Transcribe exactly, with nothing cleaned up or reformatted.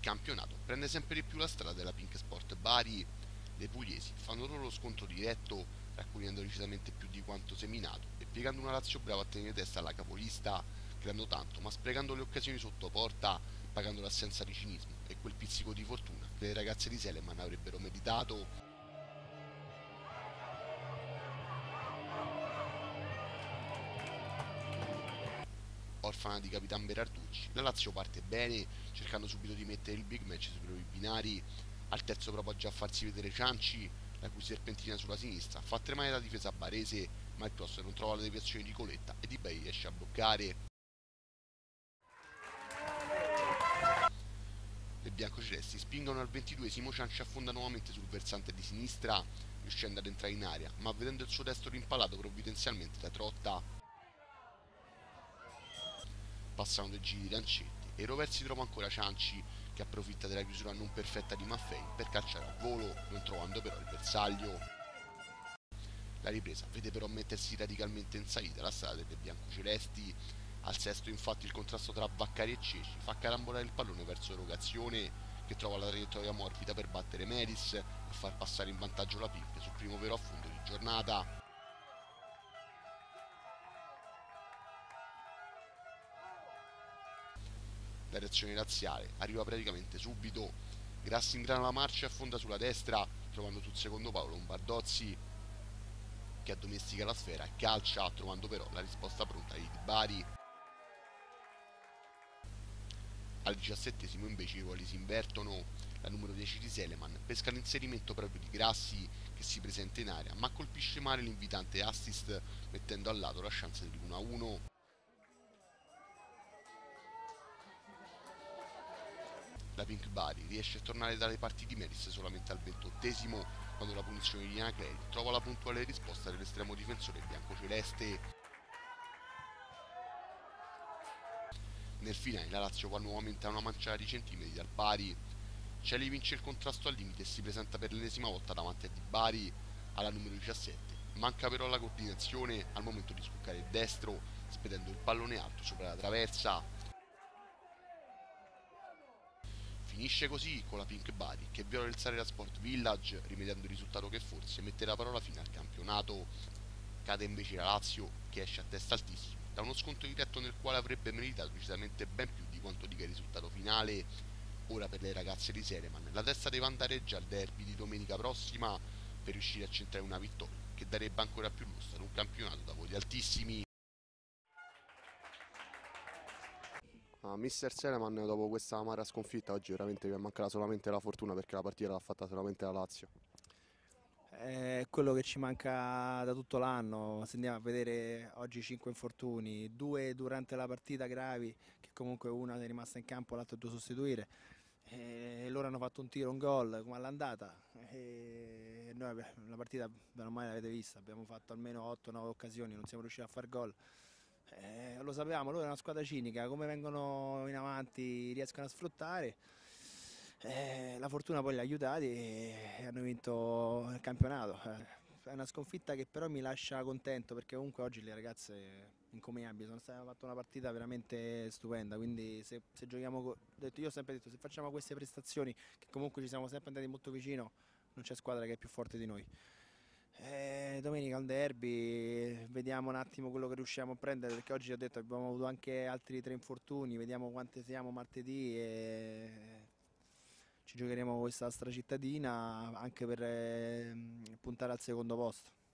campionato prende sempre di più la strada della Pink Sport Bari. Le pugliesi fanno loro lo scontro diretto, raccogliendo decisamente più di quanto seminato e piegando una Lazio brava a tenere testa alla capolista, creando tanto ma sprecando le occasioni sotto porta, pagando l'assenza di cinismo e quel pizzico di fortuna che le ragazze di Seleman avrebbero meritato. Orfana di Capitan Berarducci, la Lazio parte bene, cercando subito di mettere il big match sui propri binari. Al terzo prova già a farsi vedere Cianci, la cui serpentina sulla sinistra fa tremare la difesa barese, ma il cross non trova la deviazione di Coletta e Di Bei riesce a bloccare. Le biancocelesti spingono al ventiduesimo, Cianci affonda nuovamente sul versante di sinistra, riuscendo ad entrare in area, ma vedendo il suo destro rimpalato provvidenzialmente da Trotta. Passano dei giri di Lancetti e Roversi trova ancora Cianci, che approfitta della chiusura non perfetta di Maffei per calciare al volo, non trovando però il bersaglio. La ripresa vede però mettersi radicalmente in salita la strada delle biancocelesti. Al sesto infatti il contrasto tra Vaccari e Ceci fa carambolare il pallone verso l'erogazione, che trova la traiettoria morbida per battere Meris e far passare in vantaggio la Pimpe sul primo vero affondo di giornata. La reazione razziale arriva praticamente subito. Grassi ingrana la marcia e affonda sulla destra, trovando sul secondo palo Lombardozzi, che addomestica la sfera e calcia, trovando però la risposta pronta di Bari. Al diciassettesimo invece i ruoli si invertono. La numero dieci di Seleman pesca l'inserimento proprio di Grassi, che si presenta in area ma colpisce male l'invitante assist, mettendo al lato la chance dell'uno a uno. La Pink Bari riesce a tornare dalle parti di Meris solamente al ventottesimo, quando la punizione di Anacleri trova la puntuale risposta dell'estremo difensore biancoceleste. Nel finale la Lazio va nuovamente a una manciata di centimetri dal pari. Celi vince il contrasto al limite e si presenta per l'ennesima volta davanti a Di Bari alla numero diciassette. Manca però la coordinazione al momento di scoccare il destro, spedendo il pallone alto sopra la traversa. Finisce così con la Pink Bari che viola il Sarera Sport Village, rimediando il risultato che forse mette la parola fine al campionato. Cade invece la Lazio, che esce a testa altissima da uno scontro diretto nel quale avrebbe meritato decisamente ben più di quanto dica il risultato finale. Ora per le ragazze di Seleman la testa deve andare già al derby di domenica prossima per riuscire a centrare una vittoria che darebbe ancora più lustro ad un campionato da voti altissimi. Ah, mister Seleman, dopo questa amara sconfitta oggi veramente mi manca solamente la fortuna, perché la partita l'ha fatta solamente la Lazio. È quello che ci manca da tutto l'anno. Se andiamo a vedere oggi cinque infortuni, due durante la partita gravi, che comunque una è rimasta in campo, l'altro è dovuto sostituire. E loro hanno fatto un tiro, un gol come all'andata. E noi la partita, bene o male, l'avete vista, abbiamo fatto almeno otto nove occasioni, non siamo riusciti a far gol. Eh, lo sapevamo, loro è una squadra cinica, come vengono in avanti riescono a sfruttare. Eh, la fortuna poi li ha aiutati e hanno vinto il campionato. Eh, è una sconfitta che però mi lascia contento, perché comunque oggi le ragazze incommiabili sono state, hanno fatto una partita veramente stupenda, quindi se, se giochiamo, detto, io ho sempre detto, se facciamo queste prestazioni, che comunque ci siamo sempre andati molto vicino, non c'è squadra che è più forte di noi. Eh, domenica al derby, vediamo un attimo quello che riusciamo a prendere, perché oggi ho detto abbiamo avuto anche altri tre infortuni, vediamo quante siamo martedì e ci giocheremo questa stracittadina anche per eh, puntare al secondo posto.